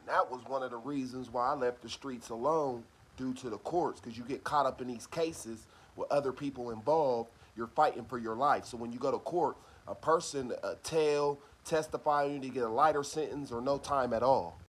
That was one of the reasons why I left the streets alone due to the courts, because you get caught up in these cases with other people involved. You're fighting for your life. So when you go to court, a person testify, you need to get a lighter sentence or no time at all.